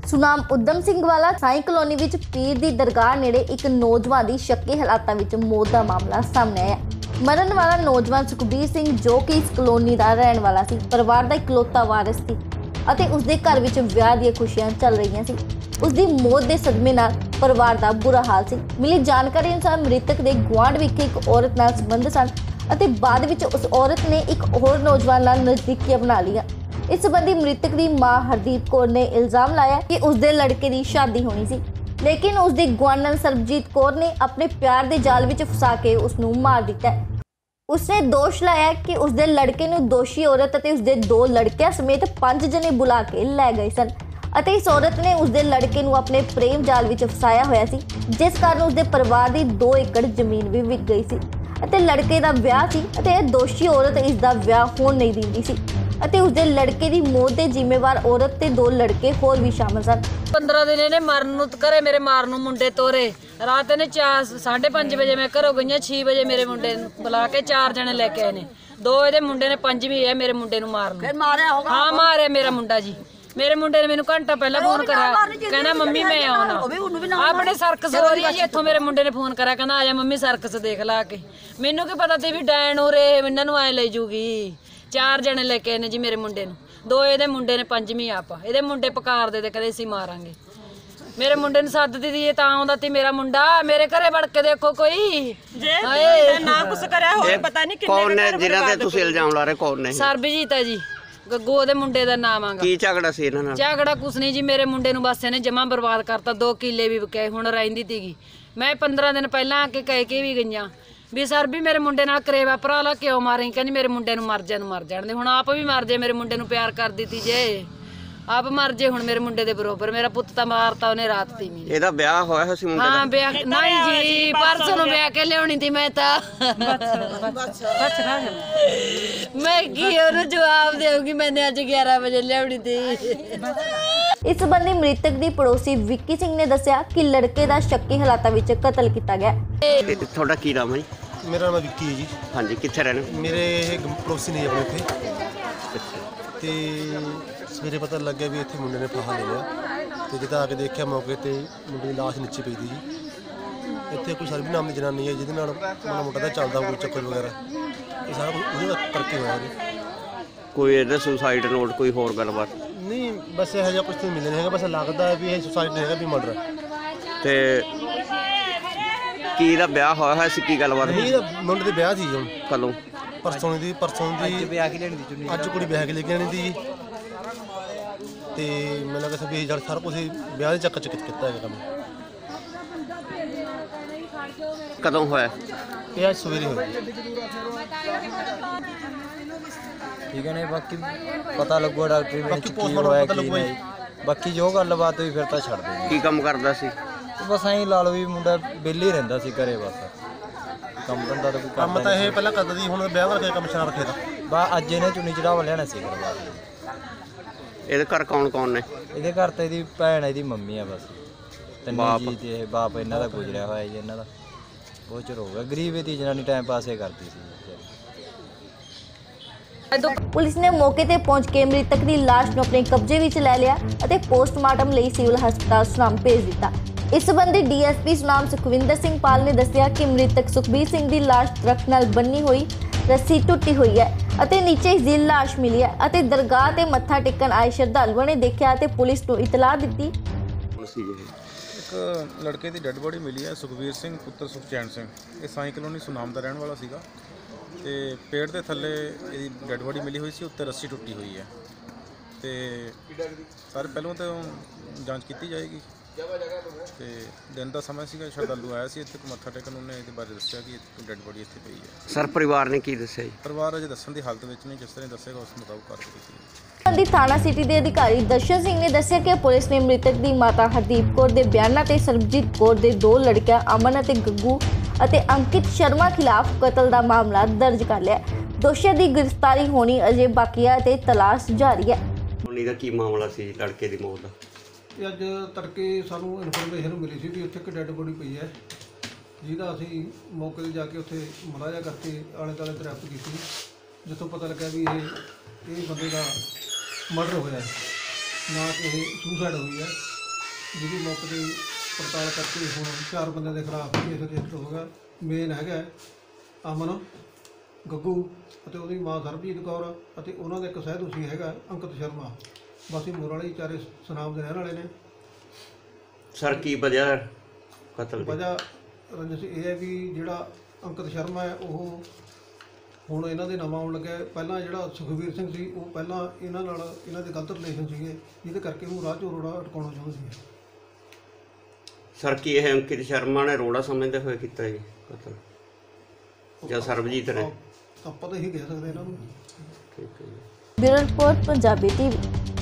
ਸੁਨਾਮ ਉਦਮ ਸਿੰਘ ਵਾਲਾ ਸਾਈਂ ਕਲੋਨੀ ਵਿੱਚ ਪੀਰ ਦੀ ਦਰਗਾਹ ਨੇੜੇ ਇੱਕ ਨੌਜਵਾਨ ਦੀ ਸ਼ੱਕੀ ਹਾਲਾਤਾਂ ਵਿੱਚ ਮੌਤ ਦਾ ਮਾਮਲਾ ਸਾਹਮਣੇ ਆਇਆ। ਮਰਨ ਵਾਲਾ ਨੌਜਵਾਨ ਸੁਖਬੀਰ ਸਿੰਘ ਜੋ ਕਿ ਇਸ ਕਲੋਨੀ ਦਾ ਰਹਿਣ ਵਾਲਾ ਸੀ, ਪਰਿਵਾਰ ਦਾ ਇਕਲੌਤਾ ਵਾਰਿਸ ਸੀ ਅਤੇ ਉਸਦੇ ਘਰ ਵਿੱਚ ਵਿਆਹ ਦੀਆਂ ਖੁਸ਼ੀਆਂ ਚੱਲ ਰਹੀਆਂ ਸੀ। ਉਸਦੀ ਮੌਤ ਦੇ ਸਦਮੇ ਨਾਲ ਪਰਿਵਾਰ ਦਾ ਬੁਰਾ ਹਾਲ ਸੀ। ਮਿਲੀ ਜਾਣਕਾਰੀ ਅਨੁਸਾਰ ਮ੍ਰਿਤਕ ਦੇ ਗੁਆਂਢ ਵਿਖੇ ਇੱਕ ਔਰਤ ਨਾਲ ਸੰਬੰਧ ਸਨ ਅਤੇ ਬਾਅਦ ਵਿੱਚ ਉਸ ਔਰਤ ਨੇ ਇੱਕ ਹੋਰ ਨੌਜਵਾਨ ਨਾਲ ਨਜ਼ਦੀਕੀਆਂ ਬਣਾ ਲਈਆਂ। इस संबंधी मृतक की मां हरदीप कौर ने इल्जाम लाया कि उसके लड़के की शादी होनी सी, लेकिन उसकी गुआंढण सरबजीत कौर ने अपने प्यार के जाल में फसा के उसनू मार दिता है। उसने दोष लाया कि उसके लड़के नू दोषी औरत और उसके 2 लड़कियां समेत 5 जने बुला के लै गए सन ਅਤੇ इस औरत ने उसके लड़के नू अपने प्रेम जाल में फसाया होया सी, जिस कारण उसके परिवार की 2 एकड़ जमीन भी विक गई सी ਅਤੇ लड़के का विआह सी ਅਤੇ दोषी औरत इसका विआह होण नहीं दिंदी सी ਅਤੇ ਉਸਦੇ ਲੜਕੇ ਦੀ ਮੌਤ ਦੇ ਜ਼ਿੰਮੇਵਾਰ ਔਰਤ ਤੇ 2 ਲੜਕੇ ਹੋਰ ਵੀ ਸ਼ਾਮਲ ਸਨ। 15 ਦਿਨ ਇਹਨੇ ਮਰਨ ਨੂੰ ਘਰੇ ਮੇਰੇ ਮਾਰਨ ਨੂੰ ਮੁੰਡੇ ਤੋਰੇ। ਰਾਤ ਇਹਨੇ 5:30 ਵਜੇ ਮੈਂ ਘਰੋਂ ਗਈਆਂ, 6 ਵਜੇ ਮੇਰੇ ਮੁੰਡੇ ਨੂੰ ਬੁਲਾ ਕੇ 4 ਜਣੇ ਲੈ ਕੇ ਆਏ ਨੇ। 2 ਇਹਦੇ ਮੁੰਡੇ ਨੇ, 5ਵੀਂ ਹੈ ਮੇਰੇ ਮੁੰਡੇ ਨੂੰ ਮਾਰਨ। ਫਿਰ ਮਾਰਿਆ ਹੋਗਾ? ਹਾਂ ਮਾਰਿਆ ਮੇਰਾ ਮੁੰਡਾ ਜੀ। ਮੇਰੇ ਮੁੰਡੇ ਨੇ ਮੈਨੂੰ ਘੰਟਾ ਪਹਿਲਾਂ ਫੋਨ ਕਰਿਆ, ਕਹਿੰਦਾ ਮੰਮੀ ਮੈਂ ਆਉਣਾ। ਆਪਣੇ ਸਰਕਸ ਹੋ ਰਹੀ ਹੈ ਜੀ, ਇੱਥੋਂ ਮੇਰੇ ਮੁੰਡੇ ਨੇ ਫੋਨ ਕਰਿਆ, ਕਹਿੰਦਾ ਆ ਜਾ ਮੰਮੀ ਸਰਕਸ ਦੇਖ ਲਾ ਕੇ। ਮੈਨੂੰ ਕੀ ਪਤਾ ਸੀ ਵੀ ਡੈਣ ਹੋ ਰਹੇ ਇਹਨਾਂ ਨੂੰ ਐ ਲੈ ਜੂਗੀ। 4 ਜਣੇ ਲੈ ਕੇ ਆਏ ਨੇ ਜੀ ਮੇਰੇ ਮੁੰਡੇ ਨੂੰ। 2 ਇਹਦੇ ਮੁੰਡੇ ਨੇ, 5ਵੀਂ ਆਪ। ਇਹਦੇ ਮੁੰਡੇ ਪਕਾਰ ਦੇ ਕਦੇ ਅਸੀਂ ਮਾਰਾਂਗੇ। ਮੇਰੇ ਮੁੰਡੇ ਨੂੰ ਸੱਦਦੀ ਦੀ ਤਾਂ ਆਉਂਦਾ ਤੀ ਮੇਰਾ ਮੁੰਡਾ। ਮੇਰੇ ਘਰੇ ਵੜ ਕੇ ਦੇਖੋ ਕੋਈ ਜੇ ਨਾ ਕੁਛ ਕਰਿਆ ਹੋਵੇ, ਪਤਾ ਨਹੀਂ ਕਿੰਨੇ ਕੌਣ ਨੇ ਜਿਨ੍ਹਾਂ ਤੇ ਤੁਸੀਂ ਇਲਜ਼ਾਮ ਲਾ ਰਹੇ? ਕੌਣ ਨੇ? ਸਰਬਜੀਤ ਹੈ ਜੀ, ਗੱਗੂ ਉਹਦੇ ਮੁੰਡੇ ਦਾ ਨਾਮ ਆਗਾ। ਕੀ ਝਗੜਾ ਸੀ ਇਹਨਾਂ ਨਾਲ? ਝਗੜਾ ਕੁਛ ਨਹੀਂ ਜੀ, ਮੇਰੇ ਮੁੰਡੇ ਨੂੰ ਬਸ ਇਹਨੇ ਜਮਾ ਬਰਬਾਦ ਕਰਤਾ। 2 ਕਿੱਲੇ ਵੀ ਵਿਕੇ, ਹੁਣ ਰਹਿੰਦੀ ਤੀਗੀ। ਮੈਂ 15 ਦਿਨ ਪਹਿਲਾਂ ਆ ਕੇ ਕਹਿ ਕੇ ਵੀ ਗਈਆਂ ਵੀ ਸਰ ਵੀ ਮੇਰੇ ਮੁੰਡੇ ਨਾਲ ਕਰੇਵਾ ਭਰਾ ਲਾ ਕਿਉਂ ਮਾਰੇ? ਕਹਿੰਦੀ ਮੇਰੇ ਮੁੰਡੇ ਨੂੰ ਮਰ ਜਾਣ ਦੇ। ਹੁਣ ਆਪ ਵੀ ਮਰ ਜੇ, ਮੇਰੇ ਮੁੰਡੇ ਨੂੰ ਪਿਆਰ ਕਰ ਦਿੱਤੀ ਜੇ, ਆਪ ਮਰ ਜੇ ਹੁਣ ਮੇਰੇ ਮੁੰਡੇ ਦੇ ਬਰੋਬਰ। ਮੇਰਾ ਪੁੱਤ ਤਾਂ ਮਾਰਤਾ ਉਹਨੇ ਰਾਤ ਤੀ ਮੇਰੀ। ਇਹਦਾ ਵਿਆਹ ਹੋਇਆ ਸੀ ਮੁੰਡੇ ਦਾ? ਹਾਂ ਵਿਆਹ ਨਹੀਂ ਜੀ, ਪਰਸੋਂ ਨੂੰ ਵਿਆਹ ਕੇ ਲਿਆਉਣੀ ਤੀ ਮੈਂ ਤਾਂ। ਮੈਂ ਕੀ ਉਹਨੂੰ ਜਵਾਬ ਦੇਊਗੀ? ਮੈਨੇ ਅੱਜ 11 ਵਜੇ ਲਿਆਉਣੀ ਤੀ। इस संबंधी मृतक की पड़ोसी विक्की सिंह ने दस्सिया कि लड़के का शक्की हालातां विच कतल किया गया। ਤੁਹਾਡਾ ਕੀ ਨਾਮ ਹੈ ਜੀ? मेरा नाम विक्की है जी। ਹਾਂਜੀ, ਕਿੱਥੇ ਰਹਿੰਦੇ? मेरे पड़ोसी ने अपने इत्थे ते सवेरे पता लग गया भी इत्थे मुंडे ने फाहा ले लिया ते जद आके देखिया मौके ते मुंडे की लाश नीचे पई थी जी। इत्थे कोई सरबी नाम की जनानी है जिहदे नाल माड़ा मोटा दा चलदा कोई चक्कर वगैरह, ये सारा कुछ उहदे करके होया जी। ਕੋਈ ਇਹਦਾ ਸੁਸਾਈਡ ਨੋਟ ਕੋਈ ਹੋਰ ਗੱਲਬਾਤ नहीं, बस यह जिहा कुछ तो मिले नहीं है, बस लगता है भी ये सुसाइड नहीं है भी मर्डर ਤੇ ਕੀ ਦਾ ਵਿਆਹ ਹੋਇਆ ਸੀ? ਕੀ ਗੱਲਬਾਤ नहीं। मुंडे दे ब्याह थी हुण ਕਦੋਂ? परसों दी ब्याह के लेनी थी, अज कुड़ी ब्याह के लेके आनी थी जी। ते मैं लगा भी सारा कुछ ब्याह के चक्कर च किया है काम। ਕਦੋਂ ਹੋਇਆ? ये आज सवेरे होया ठीक है। नहीं बाकी पता लगो डॉक्टरी में बाकी की पोस्टमार्टम होया पता की लगो नहीं। बाकी जो गलबात हुई फिर तो छड़ दे। ਕੀ ਕੰਮ ਕਰਦਾ ਸੀ? बस ऐं ला लो भी मुंडा बेली रहिंदा सी घरे, बस काम धंधा तो कोई ਕੰਮ ਤਾਂ ਇਹ ਪਹਿਲਾਂ ਕਰਦਾ ਸੀ, ਹੁਣ ਵਿਆਹ ਕਰਕੇ ਕੰਮ ਛੜਾ ਰੱਖਿਆ ਤਾਂ। बा अज इन्हें चुनी चढ़ावा लेना सी करवा। ਇਹਦੇ ਘਰ ਕੌਣ ਕੌਣ ਨੇ? ਇਹਦੇ ਘਰ ਤੇ ਇਹਦੀ ਭੈਣ ਇਹਦੀ ਮੰਮੀ ਆ ਬਸ। ਤਿੰਨੇ ਬਾਪ? ਜੀ ਤੇ ਇਹ ਬਾਪ ਇਹਨਾਂ ਦਾ ਗੁਜ਼ਰਿਆ ਹੋਇਆ ਜੀ। ਇਹਨਾਂ ਦਾ ਬਹੁਤ ਚਿਰ ਹੋ ਗਿਆ। ਗਰੀਬ ਇਹਦੀ ਜਨਾਨੀ ਟਾਈਮ ਪਾਸੇ ਕਰਦੀ ਸੀ। पुलिस ने मौके ते पहुंच के मृतक की लाश ਨੂੰ अपने कब्जे ਵਿੱਚ ਲੈ ਲਿਆ ਅਤੇ पोस्टमार्टम ਲਈ सिविल हस्पताल सुनाम भेज दिता। इस संबंधी डीएसपी सुनाम सुखविंदर सिंह पाल ने दस्सिया कि मृतक सुखबीर सिंह की लाश ट्रक ਨਾਲ ਬੰਨੀ ਹੋਈ ਰੱਸੀ ਟੁੱਟੀ ਹੋਈ ਹੈ ਅਤੇ ਨੀਚੇ ਇਸ ਦੀ ਲਾਸ਼ ਮਿਲੀ ਹੈ ਅਤੇ ਦਰਗਾਹ ਤੇ ਮੱਥਾ ਟੇਕਣ ਆਏ ਸ਼ਰਧਾਲੂਆਂ ਨੇ ਦੇਖਿਆ ਤੇ ਪੁਲਿਸ ਨੂੰ ਇਤਲਾਹ ਦਿੱਤੀ। ਇੱਕ ਲੜਕੇ ਦੀ ਡੈੱਡ ਬੋਡੀ ਮਿਲੀ ਹੈ, ਸੁਖਬੀਰ ਸਿੰਘ ਪੁੱਤਰ ਸੁਖਚੈਨ ਸਿੰਘ। ਇਹ ਸਾਈਂ ਕਲੋਨੀ ਸੁਨਾਮ ਦਾ ਰਹਿਣ ਵਾਲਾ ਸੀਗਾ ਤੇ ਪੇੜ ਦੇ ਥੱਲੇ ਇਹਦੀ ਡੈੱਡ ਬੋਡੀ ਮਿਲੀ ਹੋਈ ਸੀ, ਉੱਤੇ ਰੱਸੀ ਟੁੱਟੀ ਹੋਈ ਹੈ ਤੇ ਸਾਰੇ ਪਹਿਲਾਂ ਤਾਂ ਜਾਂਚ ਕੀਤੀ ਜਾਏਗੀ। ਤੇ ਦਿਨ ਦਾ ਸਮਾਂ ਸੀਗਾ, ਸ਼ਰਧਾਲੂ ਆਇਆ ਸੀ ਇੱਥੇ ਮੱਥਾ ਟੇਕਣ। ਉਹਨੇ ਇਹਦੇ ਬਾਰੇ ਦੱਸਿਆ ਕਿ ਇੱਕ ਡੈੱਡ ਬੋਡੀ ਇੱਥੇ ਪਈ ਹੈ। ਸਰ ਪਰਿਵਾਰ ਨੇ ਕੀ ਦੱਸਿਆ ਜੀ? ਪਰਿਵਾਰ ਅਜੇ ਦੱਸਣ ਦੀ ਹਾਲਤ ਵਿੱਚ ਨਹੀਂ, ਜਿਸ ਤਰ੍ਹਾਂ ਦੱਸੇਗਾ ਉਸ ਮੁਤਾਬਕ ਕਾਰਵਾਈ ਕੀਤੀ। ਸੰਬੰਧੀ ਥਾਣਾ ਸਿਟੀ ਦੇ ਅਧਿਕਾਰੀ ਦਰਸ਼ਨ ਸਿੰਘ ਨੇ ਦੱਸਿਆ ਕਿ ਪੁਲਿਸ ਨੇ ਮ੍ਰਿਤਕ ਦੀ ਮਾਤਾ ਹਰਦੀਪ ਕੌਰ ਦੇ ਬਿਆਨਾਂ ਤੇ ਸਰਬਜੀਤ ਕੌਰ ਦੇ 2 ਲੜਕਿਆਂ ਅਮਨ ਅਤੇ ਗੱਗੂ ਅਤੇ ਅੰਕਿਤ ਸ਼ਰਮਾ ਖਿਲਾਫ ਕਤਲ ਦਾ ਮਾਮਲਾ ਦਰਜ ਕਰ ਲਿਆ। ਦੋਸ਼ੀਆਂ ਦੀ ਗ੍ਰਿਫਤਾਰੀ ਹੋਣੀ ਅਜੇ ਬਾਕੀ ਹੈ ਤੇ ਤਲਾਸ਼ ਜਾਰੀ ਹੈ। ਉਨੀ ਦਾ ਕੀ ਮਾਮਲਾ ਸੀ ਲੜਕੇ ਦੀ ਮੌਤ ਦਾ? ਇਹ ਅੱਜ ਤੜਕੇ ਸਾਨੂੰ ਇਨਫੋਰਮੇਸ਼ਨ ਮਿਲੀ ਸੀ ਵੀ ਉੱਥੇ ਇੱਕ ਡੈੱਡ ਬੋਡੀ ਪਈ ਹੈ, ਜਿਹਦਾ ਅਸੀਂ ਮੌਕੇ 'ਤੇ ਜਾ ਕੇ ਉੱਥੇ ਮੁਲਾਜ਼ਾ ਕਰਕੇ ਆਲੇ ਦੁਆਲੇ ਦਰਿਆਫਤ ਕੀਤੀ, ਜਿੱਥੋਂ ਪਤਾ ਲੱਗਾ ਵੀ ਇਹ ਬੰਦੇ ਦਾ ਮਰਡਰ ਹੋਇਆ ਹੈ, ਨਾ ਕਿ ਇਹ ਸੁਸਾਈਡ ਹੋਈ ਹੈ। ਜਿਹਦੀ ਮੌਕੇ 'ਤੇ ਪੜਤਾਲ ਕਰਕੇ ਹੁਣ 4 ਬੰਦਿਆਂ ਦੇ ਖਿਲਾਫ ਕੇਸ ਰਜਿਸਟਰ ਹੋ ਗਿਆ। ਮੇਨ ਹੈਗਾ ਅਮਨ, ਗੱਗੂ ਅਤੇ ਉਹਦੀ ਮਾਂ ਸਰਬਜੀਤ ਕੌਰ ਅਤੇ ਉਹਨਾਂ ਦਾ ਇੱਕ ਸਹਿਦੋਸ਼ੀ ਹੈਗਾ ਅੰਕਿਤ ਸ਼ਰਮਾ। ਬਾਕੀ ਮੋਰ ਵਾਲੇ ਚਾਰੇ ਸੁਨਾਮ ਦੇ ਰਹਿਣ ਵਾਲੇ ਨੇ। ਸਰ ਕੀ ਵਜ੍ਹਾ ਕਤਲ ਦੀ? ਵਜ੍ਹਾ ਰੰਜਿਸ਼ ਇਹ ਹੈ ਵੀ ਜਿਹੜਾ ਅੰਕਿਤ ਸ਼ਰਮਾ ਹੈ ਉਹ ਹੁਣ ਇਹਨਾਂ ਦੇ ਨਵਾਂ ਆਉਣ ਲੱਗਿਆ। ਪਹਿਲਾਂ ਜਿਹੜਾ ਸੁਖਵੀਰ ਸਿੰਘ ਸੀ ਉਹ ਪਹਿਲਾਂ ਇਹਨਾਂ ਨਾਲ ਇਹਨਾਂ ਦੇ ਗਲਤ ਰਿਲੇਸ਼ਨ ਸੀਗੇ, ਜਿਹਦੇ ਕਰਕੇ ਉਹਨੂੰ ਰਾਹ 'ਚੋਂ ਰੋੜਾ ਅਟਕਾਉਣਾ ਚਾਹੁੰਦੇ ਸੀ। ਸਰ ਕੀ ਇਹ ਅੰਕਿਤ ਸ਼ਰਮਾ ਨੇ ਰੋੜਾ ਸਮਝਦੇ ਹੋਏ ਕੀਤਾ ਜੀ ਕਤਲ ਜਾਂ ਸਰਬਜੀਤ ਨੇ? ਆਪਾਂ ਤਾਂ ਇਹੀ ਕਹਿ ਸਕਦੇ ਇਹਨਾਂ ਨੂੰ। ਠੀਕ ਹੈ ਜੀ। Bureau report Punjabi TV.